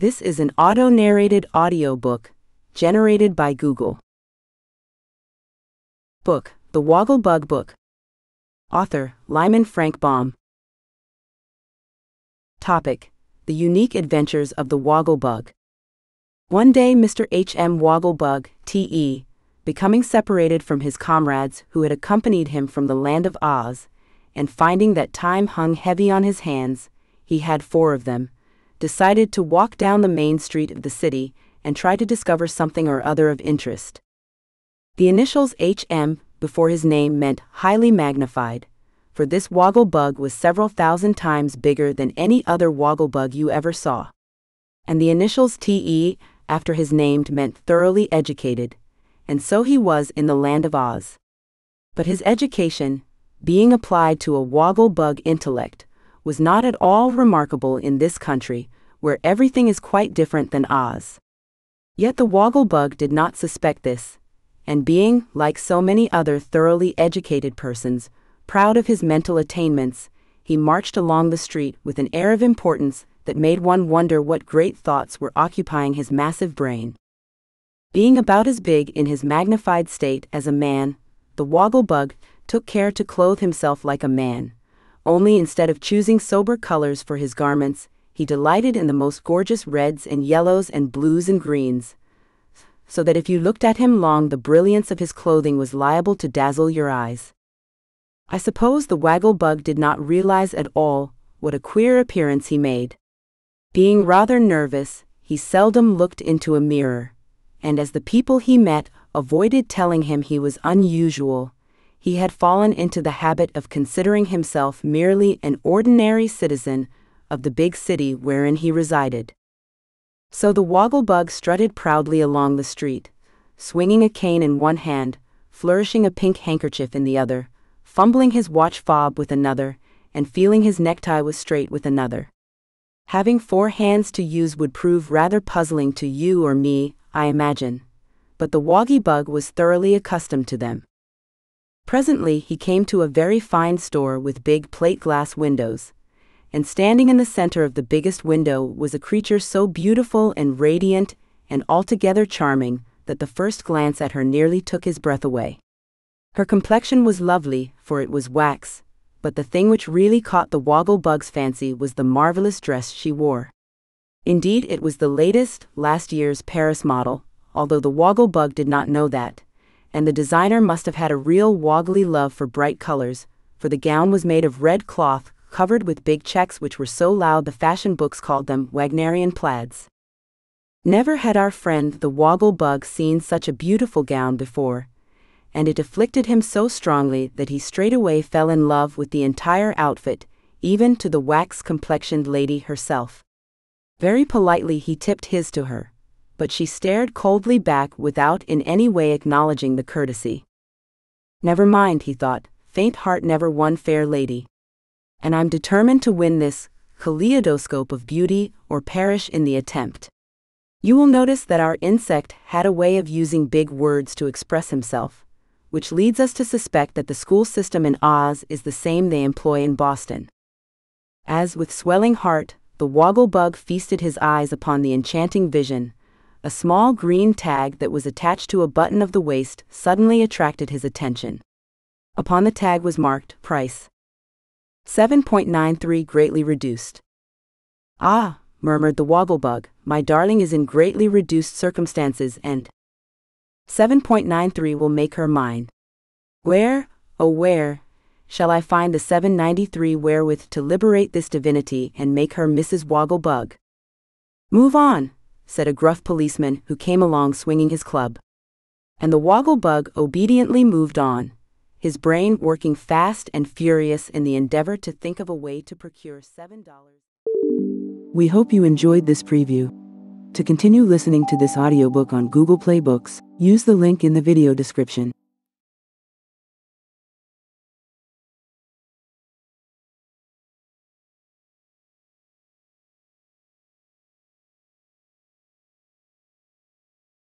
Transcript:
This is an auto-narrated audiobook generated by Google. Book, The Woggle-Bug Book. Author, Lyman Frank Baum. Topic: The unique adventures of the Woggle-Bug. One day Mr. H.M. Woggle-Bug, T.E., becoming separated from his comrades who had accompanied him from the land of Oz, and finding that time hung heavy on his hands, he had 4 of them, decided to walk down the main street of the city and try to discover something or other of interest. The initials H.M. before his name meant highly magnified, for this Woggle-Bug was several thousand times bigger than any other Woggle-Bug you ever saw. And the initials T.E. after his name meant thoroughly educated, and so he was in the land of Oz. But his education, being applied to a Woggle-Bug intellect, was not at all remarkable in this country, where everything is quite different than Oz. Yet the Woggle-Bug did not suspect this, and being, like so many other thoroughly educated persons, proud of his mental attainments, he marched along the street with an air of importance that made one wonder what great thoughts were occupying his massive brain. Being about as big in his magnified state as a man, the Woggle-Bug took care to clothe himself like a man, only instead of choosing sober colors for his garments, he delighted in the most gorgeous reds and yellows and blues and greens, so that if you looked at him long the brilliance of his clothing was liable to dazzle your eyes. I suppose the Woggle-Bug did not realize at all what a queer appearance he made. Being rather nervous, he seldom looked into a mirror, and as the people he met avoided telling him he was unusual, he had fallen into the habit of considering himself merely an ordinary citizen of the big city wherein he resided. So the Woggle-Bug strutted proudly along the street, swinging a cane in one hand, flourishing a pink handkerchief in the other, fumbling his watch fob with another, and feeling his necktie was straight with another. Having 4 hands to use would prove rather puzzling to you or me, I imagine, but the Woggle-Bug was thoroughly accustomed to them. Presently he came to a very fine store with big plate-glass windows, and standing in the center of the biggest window was a creature so beautiful and radiant and altogether charming that the first glance at her nearly took his breath away. Her complexion was lovely, for it was wax, but the thing which really caught the Woggle-Bug's fancy was the marvelous dress she wore. Indeed, it was the latest, last year's Paris model, although the Woggle-Bug did not know that, and the designer must have had a real woggly love for bright colors, for the gown was made of red cloth covered with big checks which were so loud the fashion books called them Wagnerian plaids. Never had our friend the Woggle-Bug seen such a beautiful gown before, and it afflicted him so strongly that he straightway fell in love with the entire outfit, even to the wax-complexioned lady herself. Very politely he tipped his to her, but she stared coldly back without in any way acknowledging the courtesy. Never mind, he thought, faint heart never won fair lady. And I'm determined to win this kaleidoscope of beauty or perish in the attempt. You will notice that our insect had a way of using big words to express himself, which leads us to suspect that the school system in Oz is the same they employ in Boston. As with swelling heart, the Woggle-Bug feasted his eyes upon the enchanting vision, a small green tag that was attached to a button of the waist suddenly attracted his attention. Upon the tag was marked, Price. 7.93 greatly reduced. Ah, murmured the Woggle-Bug, my darling is in greatly reduced circumstances and 7.93 will make her mine. Where, oh where, shall I find the 7.93 wherewith to liberate this divinity and make her Mrs. Woggle-Bug? Move on, said a gruff policeman who came along swinging his club. And the Woggle-Bug obediently moved on, his brain working fast and furious in the endeavor to think of a way to procure $7. We hope you enjoyed this preview. To continue listening to this audiobook on Google Play Books, use the link in the video description.